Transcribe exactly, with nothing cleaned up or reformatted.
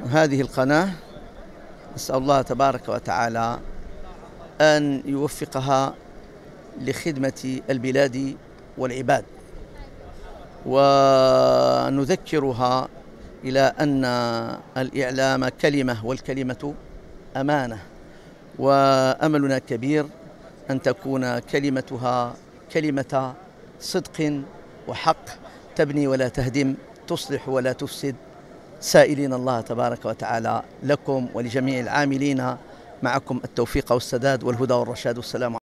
هذه القناة نسأل الله تبارك وتعالى أن يوفقها لخدمة البلاد والعباد، ونذكرها إلى أن الإعلام كلمة والكلمة أمانة، وأملنا كبير أن تكون كلمتها كلمة صدق وحق، تبني ولا تهدم، تصلح ولا تفسد، سائلين الله تبارك وتعالى لكم ولجميع العاملين معكم التوفيق والسداد والهدى والرشاد. والسلام عليكم.